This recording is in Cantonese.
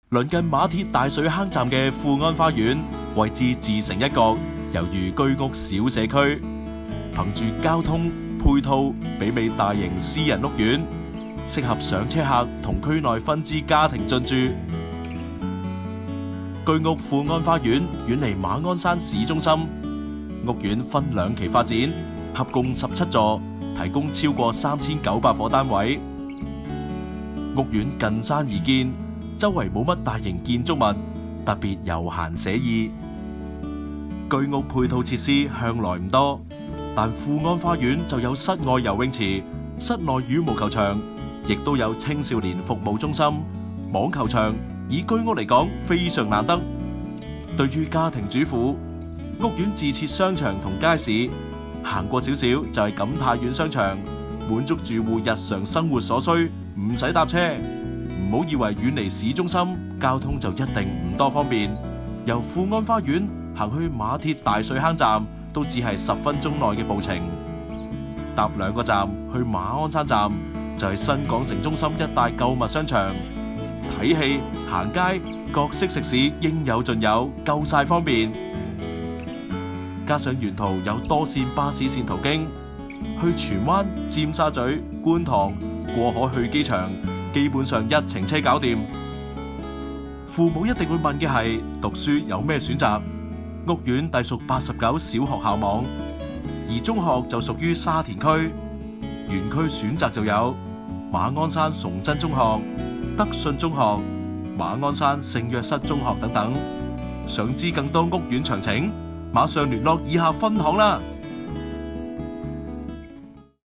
鄰近馬鐵大水坑站嘅富安花園，位置自成一角，猶如居屋小社區，憑住交通配套媲美大型私人屋苑，適合上車客同區內分支家庭進駐。居屋富安花園遠離馬鞍山市中心，屋苑分2期發展，合共17座，提供超過3900伙單位。屋苑近山而建，周圍冇乜大型建築物，特別悠閒寫意。居屋配套設施向來唔多，但富安花園就有室外游泳池、室內羽毛球場，亦都有青少年服務中心、網球場。以居屋嚟講，非常難得。對於家庭主婦，屋苑自設商場同街市，行過少少就係錦泰苑商場，滿足住戶日常生活所需，唔使搭車。唔好以為遠離市中心，交通就一定唔多方便。由富安花園行去馬鐵大水坑站，都只係10分鐘內嘅步程。搭2個站去馬鞍山站，就係新港城中心一帶購物商場。睇戲、行街，各式食肆應有盡有，夠晒方便。加上沿途有多線巴士線途經，去荃灣、尖沙咀、觀塘、過海去機場，基本上一程車搞掂。父母一定會問嘅係，讀書有咩選擇？屋苑隸屬89小學校網，而中學就屬於沙田區。園區選擇就有馬鞍山崇真中學、德信中學、馬鞍山聖約瑟中學等等。想知更多屋苑詳情，馬上聯絡以下分行啦。